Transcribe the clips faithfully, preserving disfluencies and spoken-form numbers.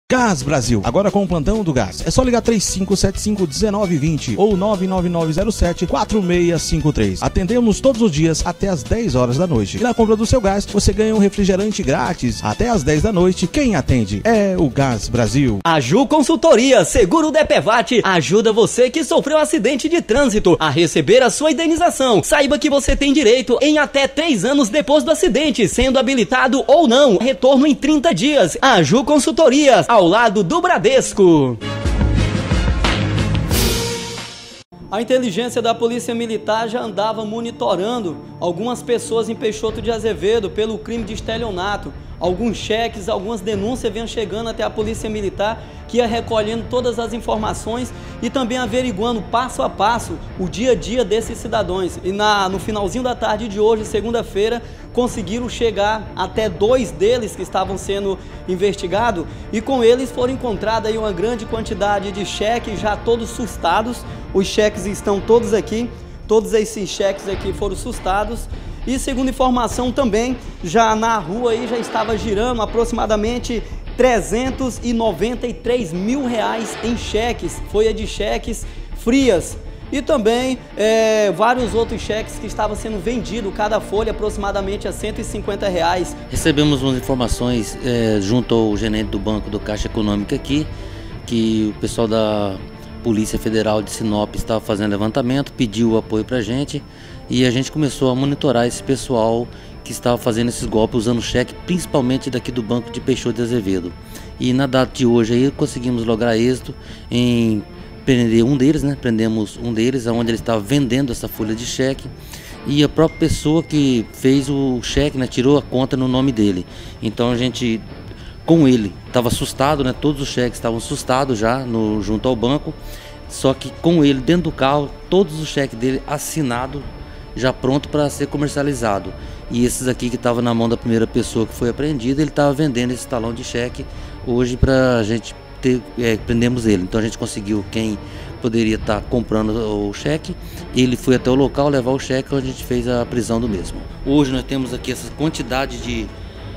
Gás Brasil, agora com o plantão do gás. É só ligar três cinco sete cinco um nove dois zero ou nove nove nove zero sete quatro seis cinco três. Atendemos todos os dias até às dez horas da noite. E na compra do seu gás, você ganha um refrigerante grátis até às dez da noite. Quem atende é o Gás Brasil. A Ju Consultoria Seguro D P V A T ajuda você que sofreu acidente de trânsito a receber a sua indenização. Saiba que você tem direito em até três anos depois do acidente, sendo habilitado ou não. Retorno em trinta dias. A Ju Consultoria, ao lado do Bradesco. A inteligência da Polícia Militar já andava monitorando algumas pessoas em Peixoto de Azevedo pelo crime de estelionato. Alguns cheques, algumas denúncias vinham chegando até a Polícia Militar, que ia recolhendo todas as informações e também averiguando passo a passo o dia a dia desses cidadãos. E na, no finalzinho da tarde de hoje, segunda-feira, conseguiram chegar até dois deles que estavam sendo investigados e com eles foram encontradas aí uma grande quantidade de cheques, já todos sustados. Os cheques estão todos aqui, todos esses cheques aqui foram sustados. E segundo informação também, já na rua aí já estava girando aproximadamente trezentos e noventa e três mil reais em cheques, folha de cheques frias. E também é, vários outros cheques que estavam sendo vendidos, cada folha aproximadamente a cento e cinquenta reais. Recebemos umas informações é, junto ao gerente do Banco do Caixa Econômica aqui, que o pessoal da Polícia Federal de Sinop estava fazendo levantamento, pediu o apoio para a gente e a gente começou a monitorar esse pessoal que estava fazendo esses golpes usando cheque, principalmente daqui do Banco de Peixoto de Azevedo. E na data de hoje aí conseguimos lograr êxito em prender um deles, né? Prendemos um deles, onde ele estava vendendo essa folha de cheque e a própria pessoa que fez o cheque, né, tirou a conta no nome dele. Então a gente, com ele, estava assustado, né? Todos os cheques estavam assustados já no, junto ao banco, só que com ele dentro do carro, todos os cheques dele assinados, já pronto para ser comercializado. E esses aqui que estavam na mão da primeira pessoa que foi apreendida, ele estava vendendo esse talão de cheque hoje para a gente ter, é, prendemos ele. Então a gente conseguiu quem poderia estar tá comprando o cheque, ele foi até o local levar o cheque, onde a gente fez a prisão do mesmo. Hoje nós temos aqui essa quantidade de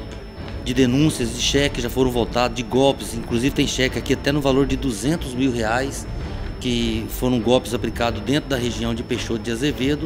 de denúncias de cheques, já foram voltados, de golpes, inclusive tem cheque aqui até no valor de duzentos mil reais, que foram golpes aplicados dentro da região de Peixoto de Azevedo.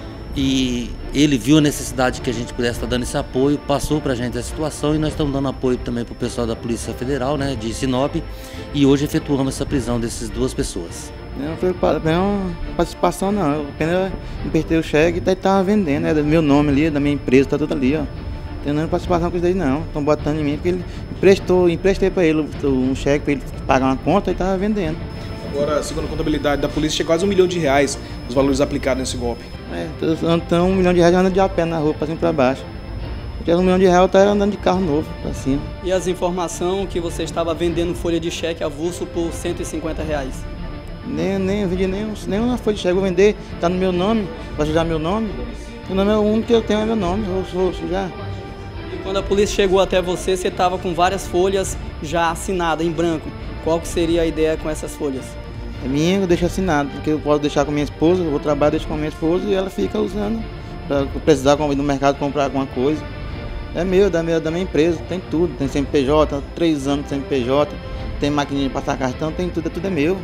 E ele viu a necessidade que a gente pudesse estar dando esse apoio, passou para a gente a situação e nós estamos dando apoio também para o pessoal da Polícia Federal, né, de Sinop, e hoje efetuamos essa prisão dessas duas pessoas. Não foi uma participação não, eu apenas emprestei o cheque e estava vendendo, é do meu nome ali, da minha empresa, está tudo ali, ó. Não tem participação com isso daí não, estão botando em mim porque ele emprestou, emprestei para ele um cheque para ele pagar uma conta e estava vendendo. Agora, segundo a contabilidade da polícia, chegou quase um milhão de reais os valores aplicados nesse golpe. É, então um milhão de reais anda de a pé na rua, para cima e para baixo. Um milhão de reais eu estava andando de carro novo para cima. E as informações que você estava vendendo folha de cheque avulso por cento e cinquenta reais? Nem, nem eu vendi nem, nem uma folha de cheque, vou vender, está no meu nome, vai sujar meu nome. O nome é o único que eu tenho, é meu nome, vou, vou sujar. E quando a polícia chegou até você, você estava com várias folhas já assinadas em branco. Qual que seria a ideia com essas folhas? É minha, eu deixo assinado, porque eu posso deixar com minha esposa, eu vou trabalhar, deixo com a minha esposa e ela fica usando para precisar ir no mercado comprar alguma coisa. É meu, da minha, da minha empresa, tem tudo, tem C N P J, três anos de C N P J, tem maquininha de passar cartão, tem tudo, tudo é meu.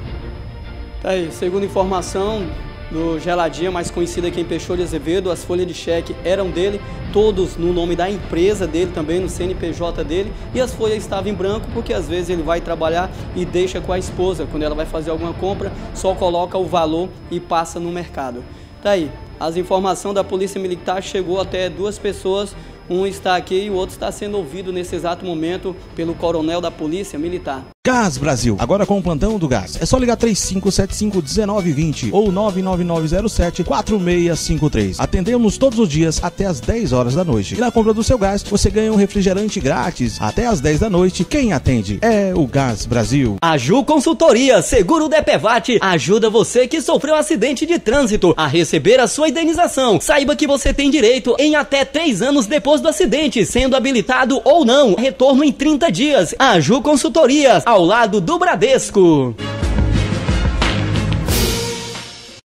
Tá aí, segundo informação do Geladinha, mais conhecido aqui em Peixoto de Azevedo, as folhas de cheque eram dele, todos no nome da empresa dele também, no C N P J dele, e as folhas estavam em branco porque às vezes ele vai trabalhar e deixa com a esposa, quando ela vai fazer alguma compra, só coloca o valor e passa no mercado. Tá aí, as informações da Polícia Militar chegou até duas pessoas, um está aqui e o outro está sendo ouvido nesse exato momento pelo coronel da Polícia Militar. Gás Brasil, agora com o plantão do gás. É só ligar três cinco sete cinco um nove dois zero ou nove nove nove zero sete quatro seis cinco três. Atendemos todos os dias até às dez horas da noite. E na compra do seu gás, você ganha um refrigerante grátis até às dez da noite. Quem atende é o Gás Brasil. A Ju Consultoria Seguro D P V A T ajuda você que sofreu acidente de trânsito a receber a sua indenização. Saiba que você tem direito em até três anos depois do acidente, sendo habilitado ou não. Retorno em trinta dias. A Ju Consultoria, ao lado do Bradesco.